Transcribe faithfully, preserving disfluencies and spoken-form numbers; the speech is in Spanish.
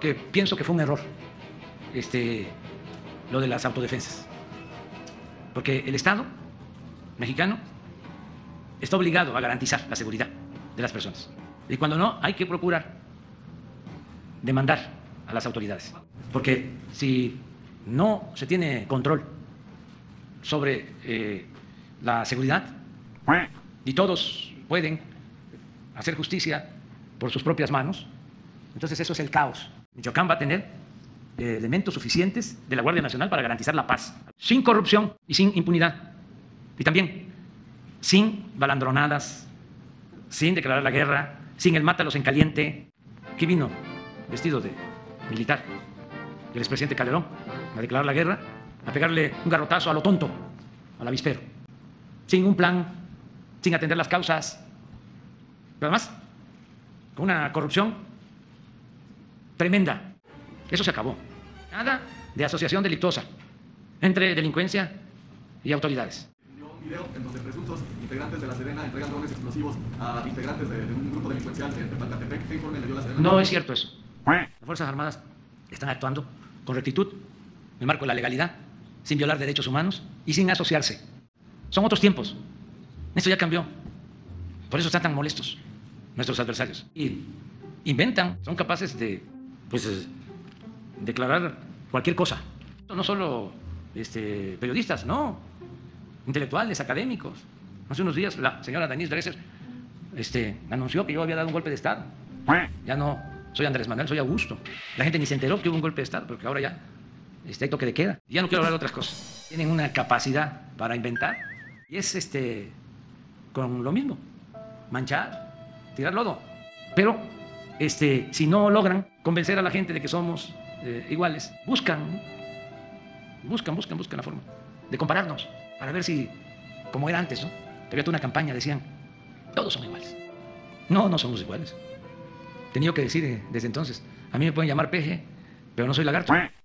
porque pienso que fue un error este, lo de las autodefensas. Porque el Estado mexicano está obligado a garantizar la seguridad de las personas. Y cuando no, hay que procurar demandar a las autoridades. Porque si no se tiene control sobre eh, la seguridad y todos pueden hacer justicia por sus propias manos, entonces eso es el caos. Michoacán va a tener eh, elementos suficientes de la Guardia Nacional para garantizar la paz, sin corrupción y sin impunidad. Y también sin balandronadas, sin declarar la guerra, sin el mátalos en caliente. Aquí vino vestido de militar el expresidente Calderón a declarar la guerra, a pegarle un garrotazo a lo tonto, al avispero, sin un plan, sin atender las causas, pero además con una corrupción tremenda. Eso se acabó. Nada de asociación delictuosa entre delincuencia y autoridades. Un video en donde presuntos integrantes de la Sedena entregan drones explosivos a integrantes de, de un grupo delincuencial en Tepalcatepec. ¿Qué informe le dio la Sedena? No es cierto eso. Las Fuerzas Armadas están actuando con rectitud, en el marco de la legalidad, sin violar derechos humanos y sin asociarse. Son otros tiempos. Esto ya cambió. Por eso están tan molestos nuestros adversarios. Y inventan, son capaces de pues, declarar cualquier cosa. No solo este, periodistas, no. Intelectuales, académicos. Hace unos días la señora Denise Dresser este, anunció que yo había dado un golpe de Estado. Ya no soy Andrés Manuel, soy Augusto. La gente ni se enteró que hubo un golpe de Estado, porque ahora ya este, hay toque de queda. Ya no quiero hablar de otras cosas. Tienen una capacidad para inventar y es este, con lo mismo, manchar, tirar lodo. Pero este, si no logran convencer a la gente de que somos eh, iguales, buscan, buscan, buscan, buscan la forma de compararnos para ver si, como era antes, ¿no? Había toda una campaña, decían, todos son iguales. No, no somos iguales. Tenía que decir desde entonces, a mí me pueden llamar peje, pero no soy lagarto.